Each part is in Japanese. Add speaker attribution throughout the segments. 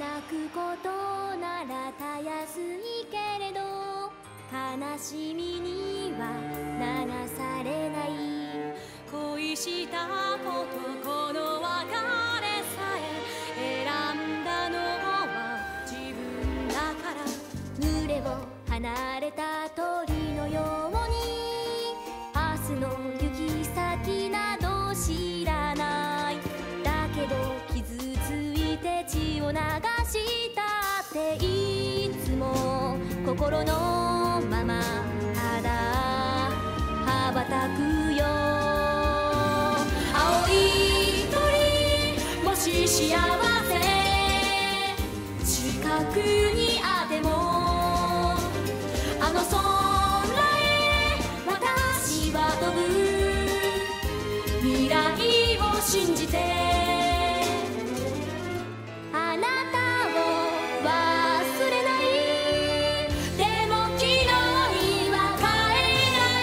Speaker 1: 泣くことならたやすいけれど、悲しみには流されない。恋したこと、この別れさえ選んだのは自分だから。群れを離れた鳥のように、明日の行き先など知らない。だけど傷ついて血を流したっていつも心のままただ羽ばたくよ。青い鳥、もし幸せ近くにあっても、あの空へ私は飛ぶ。未来を信じてあなたを忘れない。でも昨日には帰れない。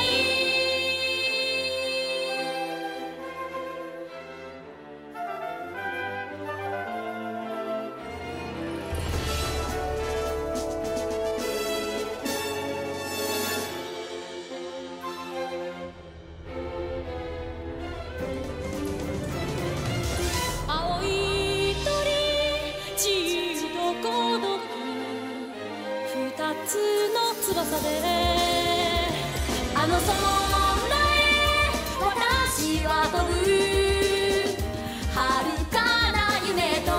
Speaker 1: 青い鳥、自由と孤独、二つの翼であの空へ私は飛ぶ。遥かな夢と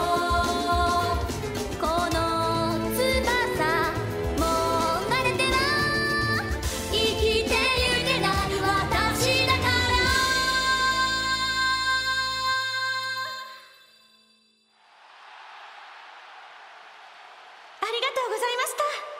Speaker 1: この翼もがれては生きてゆけない私だから。ありがとうございました。